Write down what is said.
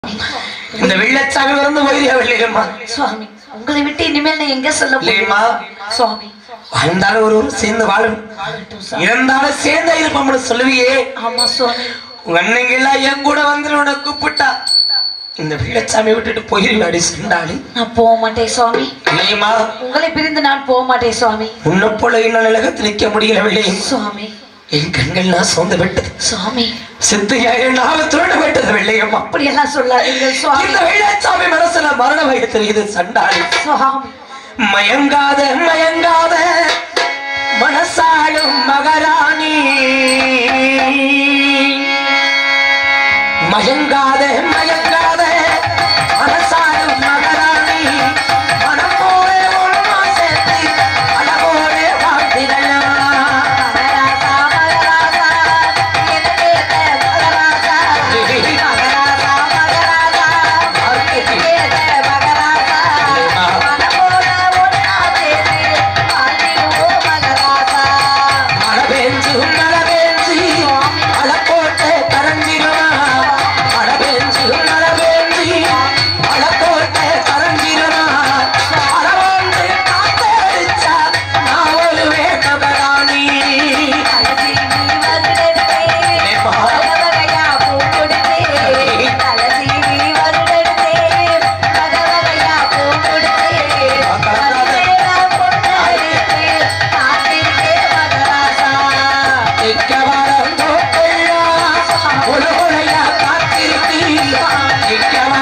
இந்த வெள்ளச்சாமி வந்து போயிரியா வெள்ளையம்மா சுவாமி உங்களை விட்டு இனிமேல் நான் எங்க சொல்ல இல்லையம்மா சுவாமி வந்தாலும் ஒரு சேர்ந்து வாழணும் இருந்தாலும் சேர்ந்தா இருப்போம்னு சொல்லுவியே ஆமா சுவாமி உங்க அண்ணங்க எல்லாம் என் கூட வந்து உன்னை கூப்பிட்டா இந்த வெள்ளச்சாமி விட்டுட்டு போயிருவாடி சொன்னாலே நான் போக மாட்டேன் சுவாமி இல்லையம்மா உங்களை பிரிந்து நான் போக மாட்டேன் சுவாமி உன்னை போல இன்னும் நிலகத்தில் நிற்க முடியல வெள்ளையும் சுவாமி என் கண்கள்லாம் சொந்த விட்டது சுவாமி சித்தையா நாவ துரண்ட விட்டது வெள்ளையம்மா அப்படி எல்லாம் சொல்லாதீங்க சுவாமி இந்த வெள்ளச்சாமி மனசுல மரண வயத்தில் இது சண்டாளி சுவாமி மயங்காத மயங்காத மனசாலும் மகராணி மயங்காத மயங்காத மனசாலும் மகராணி மனம் போல ஒன்னா சேர்த்து அழகோட வாழ்த்தினா Come on.